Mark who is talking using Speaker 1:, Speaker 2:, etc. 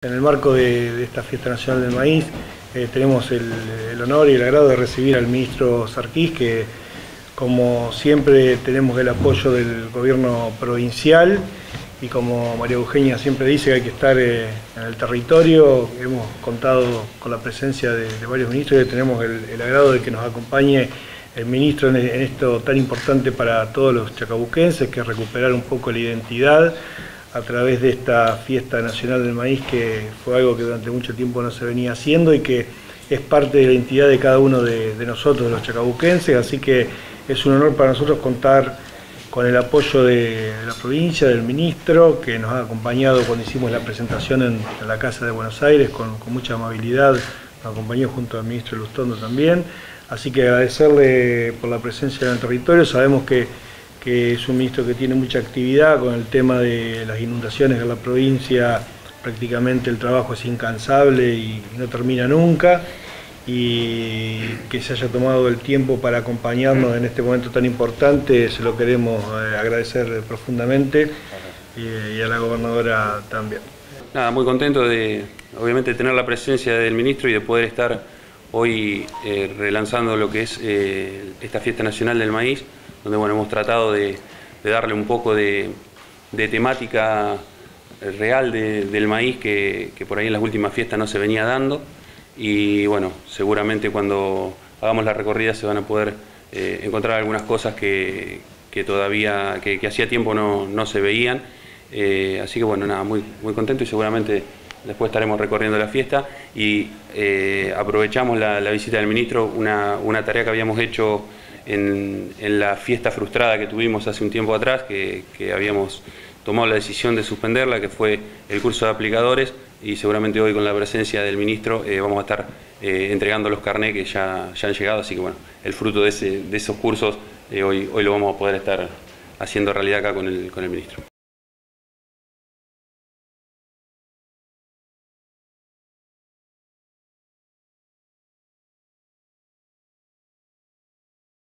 Speaker 1: En el marco de esta Fiesta Nacional del Maíz tenemos el honor y el agrado de recibir al ministro Sarkis, que como siempre tenemos el apoyo del gobierno provincial y como María Eugenia siempre dice que hay que estar en el territorio. Hemos contado con la presencia de varios ministros y tenemos el agrado de que nos acompañe el ministro en esto tan importante para todos los chacabuquenses, que es recuperar un poco la identidad a través de esta Fiesta Nacional del Maíz, que fue algo que durante mucho tiempo no se venía haciendo y que es parte de la identidad de cada uno de nosotros, los chacabuquenses. Así que es un honor para nosotros contar con el apoyo de la provincia, del ministro, que nos ha acompañado cuando hicimos la presentación en la Casa de Buenos Aires, con mucha amabilidad, nos acompañó junto al ministro Lustondo también. Así que agradecerle por la presencia en el territorio. Sabemos que es un ministro que tiene mucha actividad con el tema de las inundaciones en la provincia. Prácticamente el trabajo es incansable y no termina nunca, y que se haya tomado el tiempo para acompañarnos en este momento tan importante, se lo queremos agradecer profundamente, y a la gobernadora también.
Speaker 2: Nada, muy contento de, obviamente, tener la presencia del ministro y de poder estar hoy relanzando lo que es esta Fiesta Nacional del Maíz, donde bueno, hemos tratado de darle un poco de temática real del maíz que por ahí en las últimas fiestas no se venía dando. Y bueno, seguramente cuando hagamos la recorrida se van a poder encontrar algunas cosas que todavía, que hacía tiempo no se veían. Así que bueno, nada, muy contento, y seguramente después estaremos recorriendo la fiesta y aprovechamos la visita del ministro, una tarea que habíamos hecho en la fiesta frustrada que tuvimos hace un tiempo atrás, que habíamos tomado la decisión de suspenderla, que fue el curso de aplicadores, y seguramente hoy con la presencia del ministro vamos a estar entregando los carnés que ya han llegado. Así que bueno, el fruto de esos cursos hoy lo vamos a poder estar haciendo realidad acá con el ministro.